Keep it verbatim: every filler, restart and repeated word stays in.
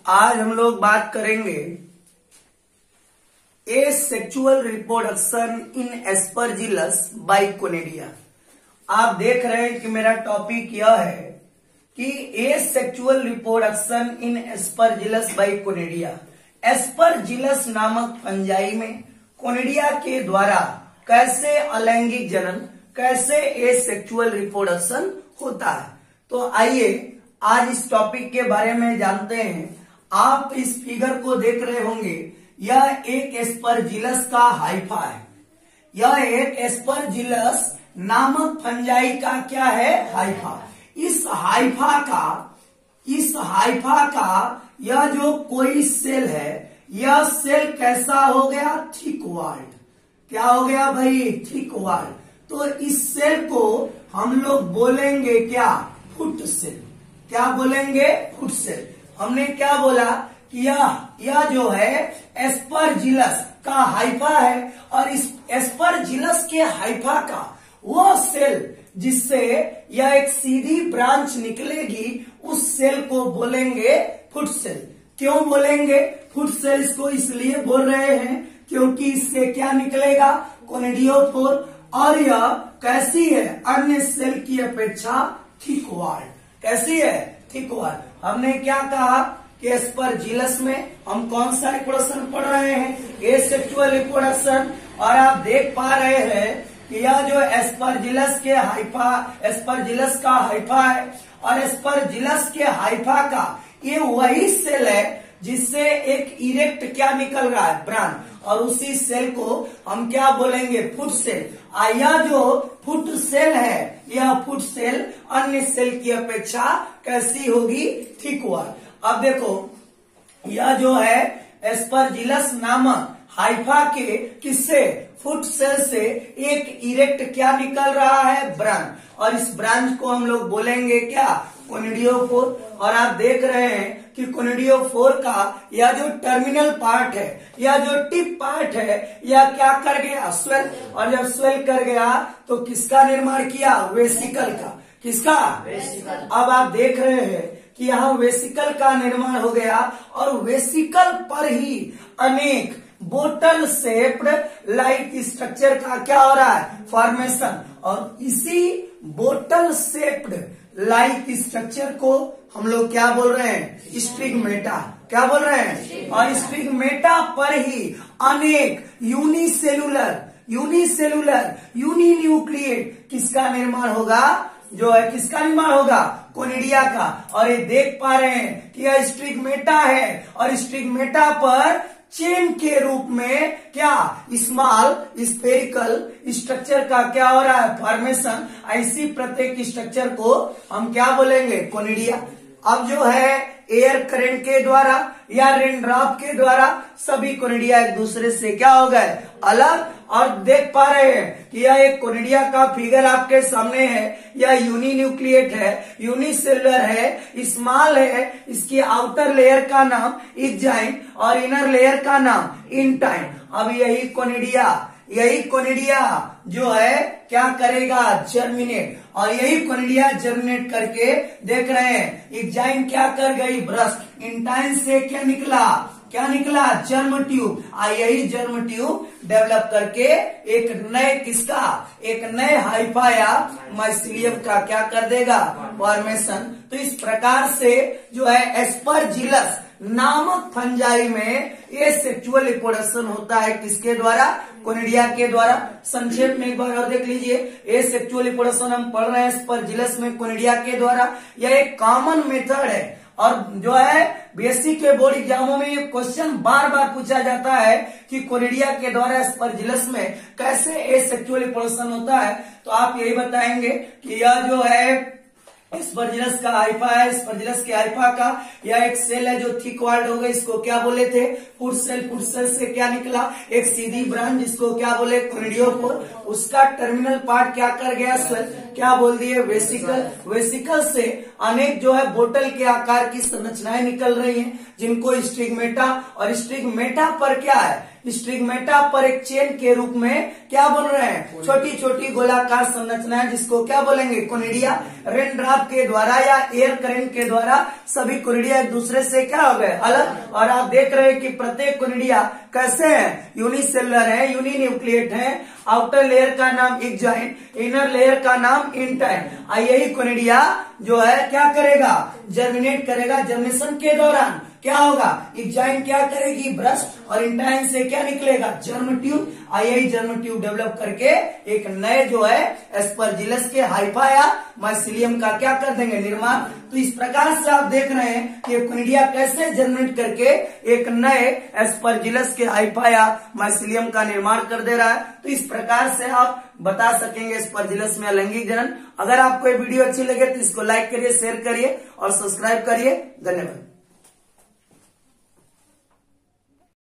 आज हम लोग बात करेंगे asexual reproduction in Aspergillus by conidia. आप देख रहे हैं कि मेरा टॉपिक यह है कि asexual reproduction in Aspergillus by conidia. Aspergillus नामक फंजाई में कोनिडिया के द्वारा कैसे अलैंगिक जनन, कैसे एसेक्सुअल रिप्रोडक्शन होता है। तो आइए आज इस टॉपिक के बारे में जानते हैं। आप इस फिगर को देख रहे होंगे, यह एक एस्परजिलस का हाइफा है। यह एक एस्परजिलस नामक फंजाई का क्या है, हाइफा। इस हाइफा का इस हाइफा का यह जो कोई सेल है, यह सेल कैसा हो गया, थिक वॉल्ड। क्या हो गया भाई, थिक वॉल्ड। तो इस सेल को हम लोग बोलेंगे क्या, फुट सेल। क्या बोलेंगे, फुट सेल। हमने क्या बोला कि यह यह जो है एस्परजिलस का हाइफा है, और इस एस्परजिलस के हाइफा का वो सेल जिससे यह एक सीधी ब्रांच निकलेगी, उस सेल को बोलेंगे फुट सेल। क्यों बोलेंगे फुट सेल? इसको इसलिए बोल रहे हैं क्योंकि इससे क्या निकलेगा, कोनिडियोफोर। और यह कैसी है, अन्य सेल की अपेक्षा थिक वॉल्ड। कैसी है, थिक वॉल्ड। हमने क्या कहा कि एस्परजिलस में हम कौन सा रिप्रोडक्शन पढ़ रहे हैं, एसेक्सुअल रिप्रोडक्शन। और आप देख पा रहे हैं कि यह जो एस्परजिलस के हाइफा एस्परजिलस का हाइफा है, और एस्परजिलस के हाइफा का ये वही सेल है जिससे एक इरेक्ट क्या निकल रहा है, ब्रांच, और उसी सेल को हम क्या बोलेंगे, फुट सेल। यह जो फुट सेल है, यह फुट सेल अन्य सेल की अपेक्षा कैसी होगी, थिक वॉल्ड। अब देखो, यह जो है एस्परजिलस नामक हाइफा के किससे, फुट सेल से एक इरेक्ट क्या निकल रहा है, ब्रांच, और इस ब्रांच को हम लोग बोलेंगे क्या, कोनिडियोफोर। और आप देख रहे हैं कि कोनिडियोफोर का यह जो टर्मिनल पार्ट है, यह जो टिप पार्ट है, यह क्या कर गया, स्वेल। और जब स्वेल कर गया तो किसका निर्माण किया, वेसिकल का। किसका, वेसिकल। अब आप देख रहे हैं कि यहाँ वेसिकल का निर्माण हो गया, और वेसिकल पर ही अनेक बोतल शेप्ड लाइक स्ट्रक्चर का क्या हो रहा है, फॉर्मेशन। और इसी बोतल शेप्ड लाइक स्ट्रक्चर को हम लोग क्या बोल रहे हैं, स्टिग्मेटा। क्या बोल रहे हैं, और स्टिग्मेटा पर ही अनेक यूनिसेलुलर यूनिसेलुलर यूनिन्यूक्लिएट किसका निर्माण होगा, जो है किसका निर्माण होगा, कोनिडिया का। और ये देख पा रहे हैं कि यह स्टिग्मेटा है, और स्टिग्मेटा पर चेन के रूप में क्या, स्मॉल स्फेरिकल स्ट्रक्चर का क्या हो रहा है, फॉर्मेशन। ऐसी प्रत्येक स्ट्रक्चर को हम क्या बोलेंगे, कोनिडिया। अब जो है एयर करंट के द्वारा या रेनड्रॉप के द्वारा सभी कोनिडिया एक दूसरे से क्या हो गए, अलग। और देख पा रहे हैं कि यह एक कोनिडिया का फिगर आपके सामने है। यह यूनिन्यूक्लिएट है, यूनिसेलुलर है, स्मॉल है। इसकी आउटर लेयर का नाम एंजाइम और इनर लेयर का नाम इंटाइन। अब यही कोनिडिया यही कोनिडिया जो है क्या करेगा, जर्मिनेट। और यही कोनिडिया जर्मिनेट करके देख रहे हैं, एंजाइम क्या कर गई, ब्रस्ट। इंटाइन से क्या निकला, क्या निकला, जर्म ट्यूब। आ यही जर्म ट्यूब डेवलप करके एक नए किसका, एक नए हाइफा या माइसिलियम का क्या कर देगा, फॉर्मेशन। तो इस प्रकार से जो है एस्परजिलस नामक फंजाई में एसेक्सुअल रिप्रोडक्शन होता है, किसके द्वारा, कोनिडिया के द्वारा। संक्षेप में एक बार और देख लीजिए, एसेक्सुअल रिप्रोडक्शन हम पढ़ रहे हैं एस्परजिलस में कोनिडिया के द्वारा। यह एक कॉमन मेथड है, और जो है बेसिक के बोर्ड एग्जामों में ये क्वेश्चन बार बार पूछा जाता है कि कोनिडिया के द्वारा एस्परजिलस में कैसे एसेक्सुअल रिप्रोडक्शन होता है। तो आप यही बताएंगे कि यह जो है एस्परजिलस का हाइफा है, एस्परजिलस के हाइफा का यह एक सेल है जो थिक वॉल्ड हो गई, इसको क्या बोले थे, फुट सेल। फुट सेल से क्या निकला, एक सीधी ब्रांच, जिसको क्या बोले, कोनिडियोफोर। उसका टर्मिनल पार्ट क्या कर गया, स्वेल। क्या बोल दिए, वेसिकल। वेसिकल से अनेक जो है बोतल के आकार की संरचनाएं निकल रही हैं, जिनको स्टिग्मेटा, और स्टिग्मेटा पर क्या है, स्टिग्मेटा पर एक चेन के रूप में क्या बन रहे हैं, छोटी छोटी गोलाकार संरचनाएं, जिसको क्या बोलेंगे, कोनिडिया। रेन ड्रॉप के द्वारा या एयर करंट के द्वारा सभी कोनिडिया एक दूसरे से क्या हो गए, अलग। और आप देख रहे हैं कि प्रत्येक कोनिडिया कैसे हैं, यूनिसेलुलर है, यूनिन्यूक्लिएट है। आउटर लेयर का नाम एग्जाइन, इनर लेयर का नाम इंटाइन। यही कोनिडिया जो है क्या करेगा, जर्मिनेट करेगा। जर्मिनेशन के दौरान क्या होगा, एग्जाइन क्या करेगी, ब्रस्ट, और इंटाइन से क्या निकलेगा, जर्म ट्यूब। यही जर्म ट्यूब डेवलप करके एक नए जो है एस्परजिलस के हाइफा या माइसिलियम का क्या कर देंगे, निर्माण। तो इस प्रकार से आप देख रहे हैं कि कोनिडिया कैसे जर्मिनेट करके एक नए एस्परजिलस के हाइफा या माइसिलियम का निर्माण कर दे रहा है। तो इस प्रकार से आप बता सकेंगे एस्परजिलस में अलैंगिक जनन। अगर आपको ये वीडियो अच्छी लगे तो इसको लाइक करिए, शेयर करिए और सब्सक्राइब करिए। धन्यवाद।